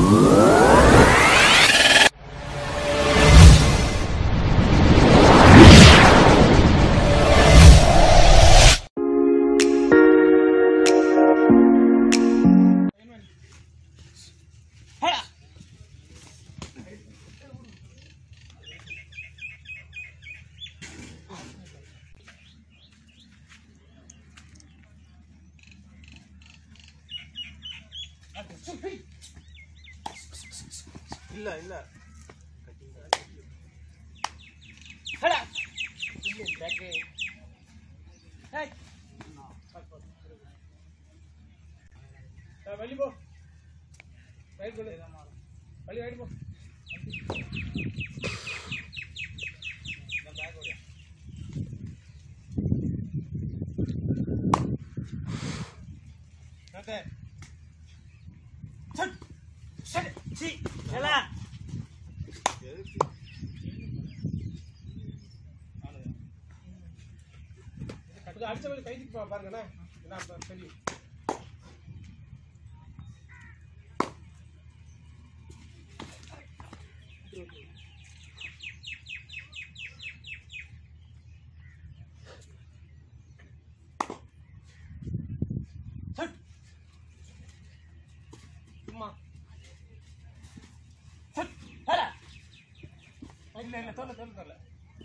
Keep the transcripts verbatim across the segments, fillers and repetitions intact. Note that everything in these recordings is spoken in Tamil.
இல்ல இல்ல ஹடா இல்ல பேக்கே ஹேய் வெளிய போ ரைட் போடு வெளிய ரைட் போ நான் பேக் ஓடியா ஓகே சட் சட் சி ஹலா அடிச்ச மாதிரி கைதிக்கு பாருங்கண்ணே என்ன தெரியும் சும்மா இல்ல இல்ல தோல்ல தோல்ல தோல்ல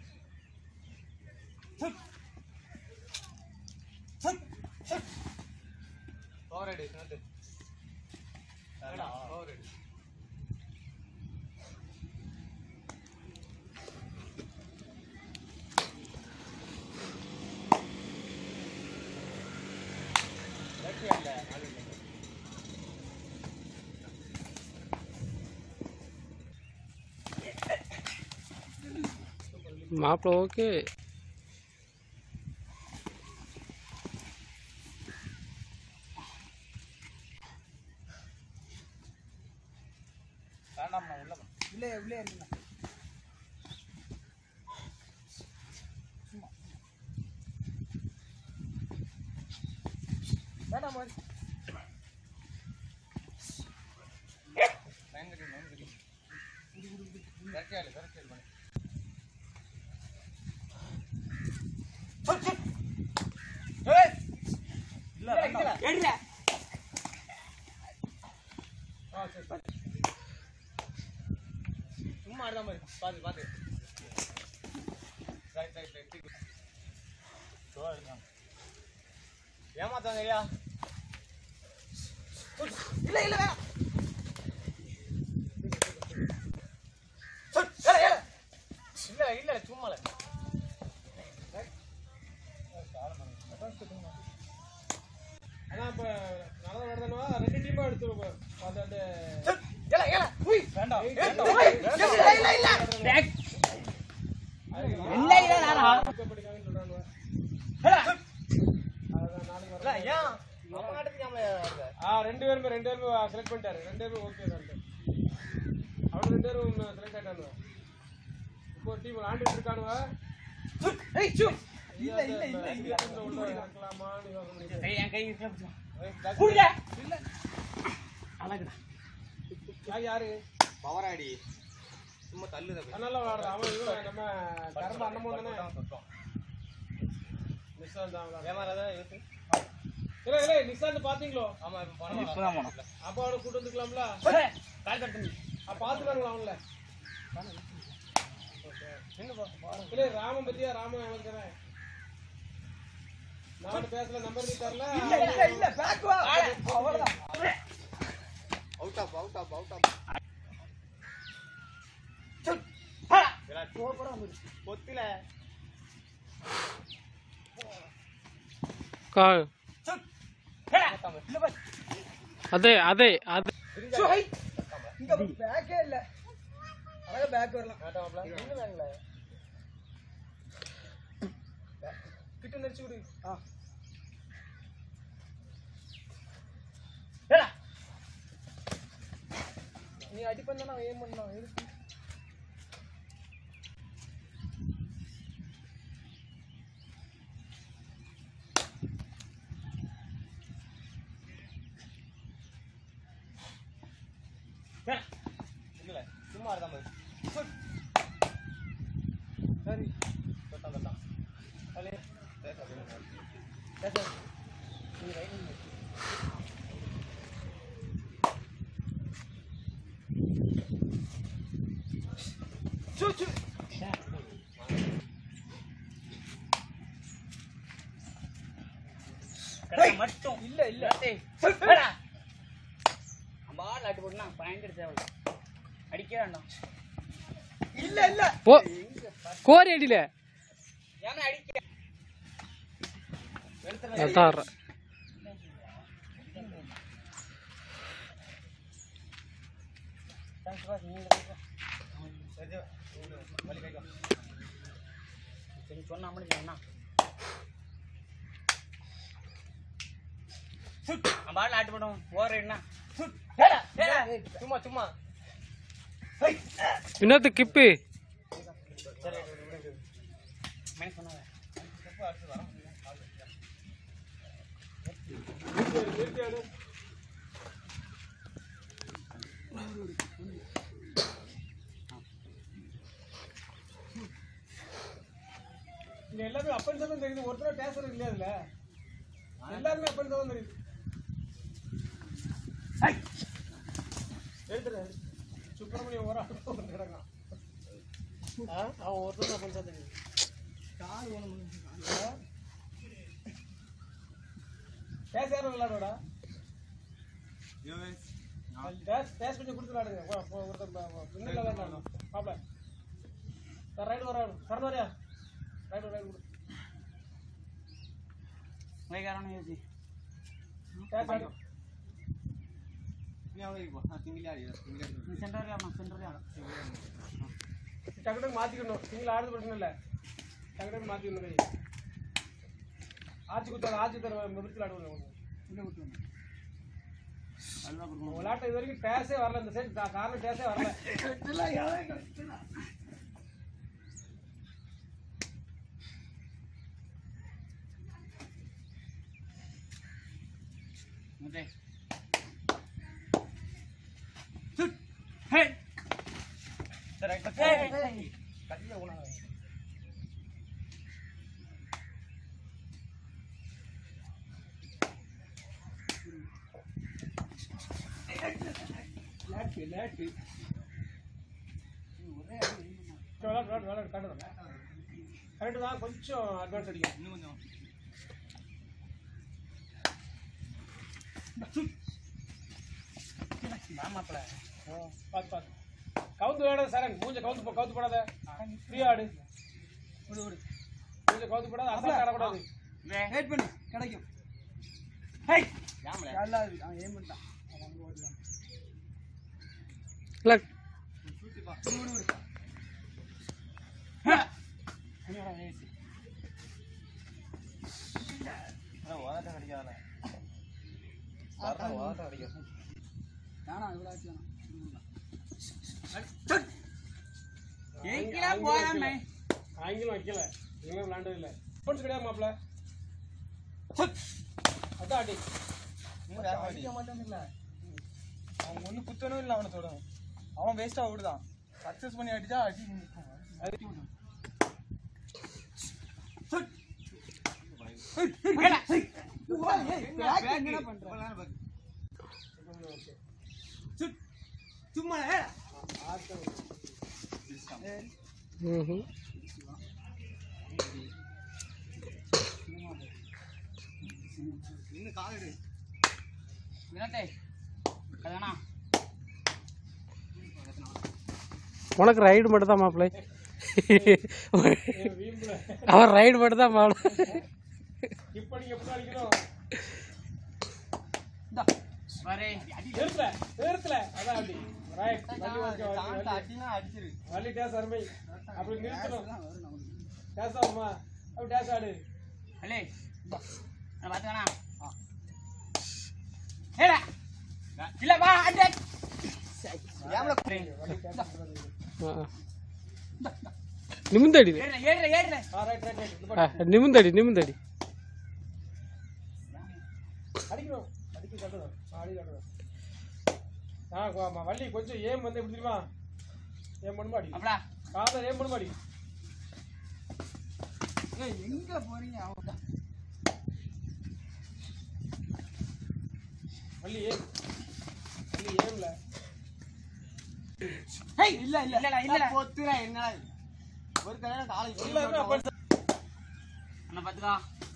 Already, not it. Already. மாப்பிள்ள ஓகே உள்ளே உள்ளே இருங்க வேண்டாம் மாதிரி பயங்கரி பயங்கரி கரெக்டாக கரெக்டாக பண்ணி இல்ல இல்ல ஆ சரி சும்மா ஆடுற மாதிரி பாத்து பாத்து ரைட் ரைட் ரைட் ठीक तो आடுங்க ஏமாத்தாங்க இல்லையா இல்ல இல்ல வேணாம் இல்ல இல்ல சும்மால அதான் இப்ப நல்ல நடந்தனவா ரெண்டு டீமா எடுத்துறோம் பாத்து ஏல ஏல உய் வேண்டாம் இல்ல இல்ல இல்ல டேக் இல்ல இல்ல நானா படிக்காம சொல்றானே ஹலோ அதான் நாளைக்கு வரல ஏன் நம்ம நாட்டுக்கு நாம ஆ ரெண்டு பேரும் ரெண்டு பேரும் செலக்ட் பண்ணிட்டாரு ரெண்டு பேரும் ஓகே தான் அவன ரெண்டு பேரும் செலக்ட் ஆயிட்டானுங்க இப்போ டீம் விளையாடிட்டு இருக்கானுங்க ஏய் சு இல்ல இல்ல இல்ல இல்ல உள்ள இருக்கலாமா நீ யோசனை ஏய் என் கை இருக்க புடிங்க இல்ல அழகுடா யார் யாரு பவராடி சும்மா தள்ளுத நல்லா விளையாடுறான் அவன் இவன் நம்ம கரம்ப அண்ணமோ தானே நிசாந்த் தான் ஏமாறாத யோசி இல்ல இல்ல நிசாந்த் பாத்தீங்களோ ஆமா இப்ப போறோம் இப்பதான் போறோம் அப்ப அவனை கூட்டி வந்துக்கலாம்ல கால் கட் பண்ணி அப்ப பாத்துறாங்களா அவன்ல ஓகே என்ன பா இல்ல ராமன் பத்தியா ராமன் அவனுக்கு நான் பேசல நம்பர் நீ தரல இல்ல இல்ல இல்ல பேக் வா அவ்வளவுதான் out of out of out of சட் ஹா சூப்பரா வந்து பொத்தில கா சட் ஹா இல்ல பா அதே அதே அதே சோய் இங்க பேக்கே இல்ல அழகா பேக் வரலாம் ஆட்டாம்ல எங்க வாங்கல கிட்ட நெரிச்சு விடு ஆ ஏடா நீ அடி பண்ணனா ஏம் பண்ணா எதுக்கு இல்ல சும்மா இருக்காம சரி தொட்டான் தொட்டான் அலே பேச பேச நீ ரைட் பண்ணு சு சு மட்டும் இல்ல இல்ல பால் அடி போடுனா பாயிண்ட் தேவை அடிக்க வேண்டாம் இல்ல இல்ல ஓ கோரி அடியில ஏன்னா அடிக்க அதான் சரி சொன்னா முடிஞ்சா பால் ஆட்டு போடும் ஓவர் என்ன சும்மா சும்மா வினோத் கிப்பு சொன்னாங்க இங்க எல்லாமே அப்பன் தான் தெரியுது ஒருத்தர டேசர் இல்லையா அதுல எல்லாருமே அப்பன் தான் தெரியுது எடுத்துறேன் சுப்பிரமணியம் ஒரு ஆள் கிடக்கான் அவன் ஒருத்தர் அப்பன் தான் தெரியுது கார் வேணும் டேஸ் யாரும் விளையாடுவாடா டேஸ் டேஸ் கொஞ்சம் கொடுத்து விளையாடுங்க ஒருத்தர் பின்னல விளையாடணும் பாப்பல சார் ரைடு வராது சார் வரையா ரைடு ரைடு கொடு वही कारण है जी டேஸ் ஆடு நீ அவளை போ நான் சிங்கிள் ஆடி சிங்கிள் ஆடி சென்டர் ல சென்டர் ல டக்கு மாத்திக்கணும் சிங்கிள் ஆடுறது பிரச்சனை இல்லை டக்கு மாத்திக்கணும் கை ஆச்சு குத்தால ஆச்சு தர மிருத்தில் ஆடுவோம் இல்லை விட்டுருங்க அல்வா கொடுக்கணும் விளையாட்டு இது வரைக்கும் டேஸே வரல இந்த சைடு காரணம் டேஸே வரல मुझे शूट हेड राइट हे कटिया होना है लेट पे लेट पे चलो चलो चलो काट दो करेक्ट தான் கொஞ்சம் அட்வான்ஸ் அடிக்கும் இன்னும் கொஞ்சம் மாமாப்ல பாத்து பாத்து கவுந்து வேட சரண் மூஞ்ச கவுந்து போ கவுந்து போடாத ஃப்ரீ ஆடு விடு விடு மூஞ்ச கவுந்து போடாத அசல் ஆட கூடாது வெயிட் பண்ணு கிடைக்கும் ஹே யாமல நல்லா அவன் ஏம் பண்ணிட்டான் அவன் ஓடுறான் லக் ஷூட் பா விடு விடு ஹே என்னடா ஏசி அட வாடா கடிக்காதல சாரா வாடா கடிக்காத நானா இவ்வளவு ஆச்சுனா ஏங்கில போறானே ஆங்கிலம் வைக்கல இவங்க விளையாண்டது இல்ல ஸ்போர்ட்ஸ் கிடையாது மாப்ள அதான் அடி இன்னும் யாரும் அடிக்க மாட்டான்ல அவன் ஒண்ணு குத்தணும் இல்ல அவனை தொடணும் அவன் வேஸ்டா ஓடுதான் சக்சஸ் பண்ணி அடிச்சா அடி நிக்கும் அடி விடு ஏடா பேக் என்ன பண்ற சும்மா ஏடா ம்ஹும் இன்னும் காலடு வினோதே கதானா உனக்கு ரைடு மட்டும் தான் மாப்பிள்ளை வீம்புல அவன் ரைடு மட்டும் தான் மாப்பிள்ளை இப்ப நீங்க எப்படி அடிக்கணும் டா வரே நிறுத்தல நிறுத்தல அதான் அடி ரைட் வலி ஓகே தாண்ட அடினா அடிச்சிரு வலி டேஸ் அருமை அப்படி நிறுத்தணும் டேஸ் ஆகுமா அப்படி டேஸ் ஆடு அலே நான் பாத்துக்கனா ஏடா இல்ல வா அட ஏம்ல வலி டேஸ் நிமிந்தடி ஏறல ஏறல ஏறல ஆ ரைட் ரைட் ரைட் நிமிந்தடி நிமிந்தடி அடிக்கணும் அடிக்க கட்டணும் ஆடி கட்டணும் ஆ ஆமா வள்ளி கொஞ்சம் ஏம் வந்து எப்படி தெரியுமா ஏம் பண்ணுமா அடி அப்படியா காதல ஏம் பண்ணுமா அடி ஏய் எங்க போறீங்க அவங்க வள்ளி ஏம் வள்ளி ஏம்ல ஏய் இல்ல இல்ல இல்லடா இல்லடா போத்துறா என்னடா ஒரு கடையில காலேஜ் இல்ல இல்ல அண்ணா பாத்துக்கா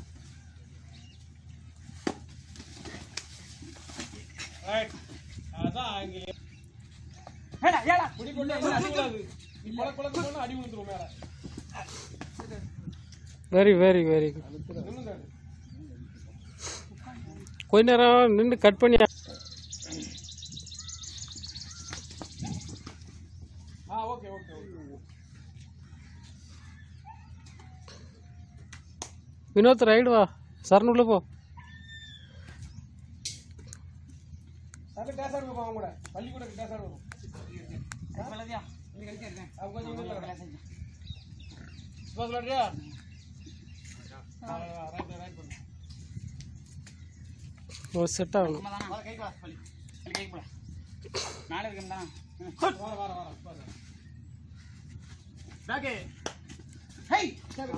ரைட் அதான் அங்க ஏடா ஏடா புடி போட்டு அடி விடாது கொல கொல போனா அடி விழுந்துரும் மேல வெரி வெரி வெரி நின்னுங்க கொஞ்ச நேரம் நின்று கட் பண்ணி ஆ okay okay okay Vinoth raid வா சரண் உள்ள போ சரி டேஸ் ஆடுங்க பாவம் கூட பள்ளி கூட டேஸ் ஆடுவோம் பலதியா நீ கழிச்சிருக்கேன் அவங்க கொஞ்சம் இல்ல ஸ்போஸ் லாட்ரியா ரைட் ரைட் பண்ணு ஒரு செட் ஆகணும் வர கை போடா பள்ளி பள்ளி கை போடா நாளை இருக்கேன்டா வர வர வர ஸ்போஸ் பேக் ஹேய்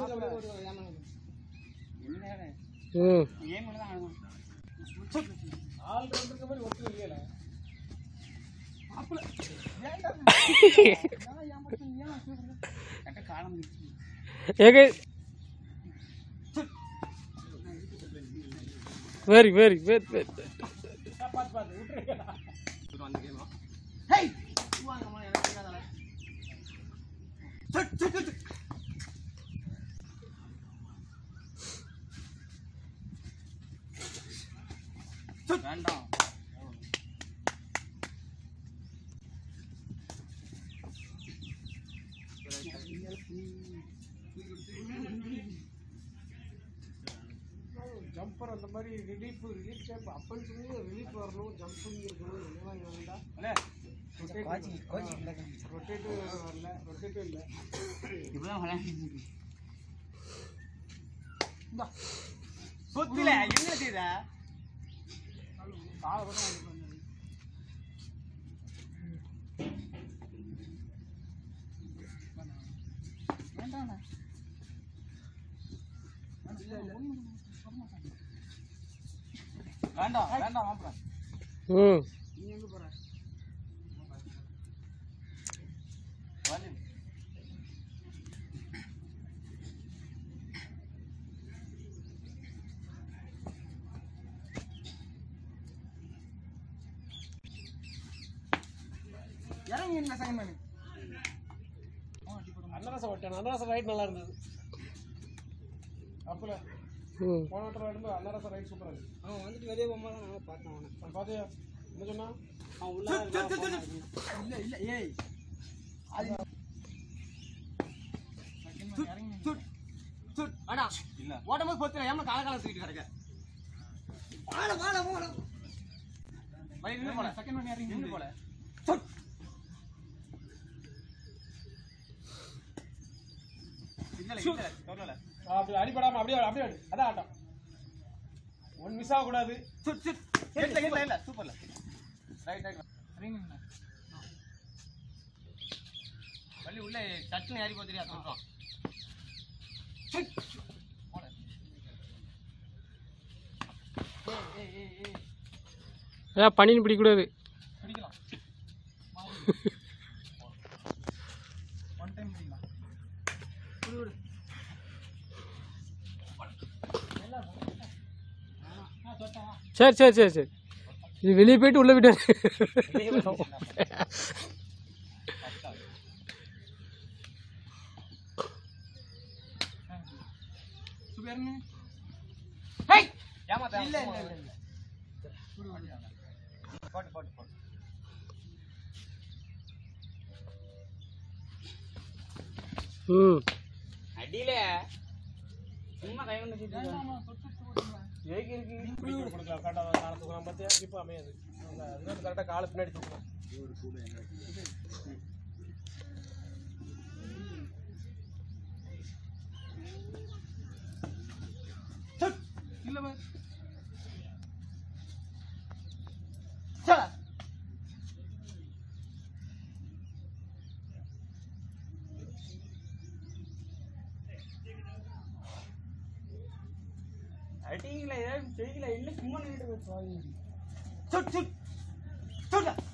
என்ன ம் ஏம் பண்ண தான் ஆடணும் ஆல் ரவுண்டருக்கு மாதிரி ஒத்து இல்லையல மாப்ள ஏன்டா நான் ஏன் மட்டும் ஏன் சொல்றீங்க கட்ட காலம் ஏக வெரி வெரி வெரி வெரி பாத்து பாத்து விட்டுறீங்க அந்த கேமா ஹேய் வாங்க மாமா எனக்கு கேட்காதல சட் சட் சட் வேண்டாம் ஜம்பர் அந்த மாதிரி ரிலீஃப் ரிலீஃப் டைப் அப்பன்னு சொல்லி ரிலீஃப் வரணும் ஜம்பிங் இருக்கணும் என்னெல்லாம் வேண்டா இல்ல கோச்சி கோச்சி இல்ல ரொட்டேட்டிவ் வரல ரொட்டேட்டிவ் இல்ல இப்பதான் விளையாண்டு இந்தா சொத்துல என்ன செய்த கால வர வேண்டாம் இல்ல இல்ல வேண்டாம் வேண்டாம் மாப்பிள ம் நீ எங்க போற வந்து இறங்கி என்ன செகண்ட் மேன் அன்னரசம் விட்டேன் அன்னரசம் ரைட் நல்லா இருந்தது அப்பல ம் போன வட்டம் ரைடு அன்னரசம் ரைட் சூப்பரா இருக்கு அவன் வந்துட்டு வெளியே போகும்போது நான் பார்த்தேன் அவனை நான் பாத்தியா என்ன சொன்னா அவன் உள்ள இல்ல இல்ல ஏய் அது சுட் சுட் அடா இல்ல ஓடும்போது போத்துற ஏமா கால கால தூக்கிட்டு கிடக்க வாட வாட வாட வை நின்னு போல செகண்ட் ஒன் இறங்கி நின்னு போல சுட் இல்ல இல்ல தொடல அப்படி அடிபடாம அப்படியே அப்படியே அடி அதான் ஆட்டம் ஒன் மிஸ் ஆக கூடாது சுட் சுட் இல்ல இல்ல இல்ல சூப்பர்ல ரைட் ரைட் ரிங் வள்ளி உள்ள டட்னு ஏறி போதிரியா சொல்றான் சுட் போல ஏய் ஏய் ஏய் ஏன் பனின்னு பிடிக்கூடாது பிடிக்கலாம் ஒன் டைம் பிடிக்கலாம் குடு குடு சரி சரி சரி சரி இது வெளியே போயிட்டு உள்ள விட்டாரு சுபேர்னு ஹேய் ஏமாத்த இல்ல இல்ல இல்ல குடு வண்டியா போட்டு போட்டு போட்டு ம் அடியில சும்மா கை வந்து ஏகி இருக்கு இப்படி கூட கொடுக்கலாம் கரெக்டா காலை தூக்கலாம் பார்த்தியா இப்போ அமையாது இன்னொரு கரெக்டா காலை பின்னாடி தூக்கலாம் இல்ல பா சல அடிங்களா ஏதாவது செய்யல என்ன சும்மா நின்றுட்டு சுட் சுட் சுட்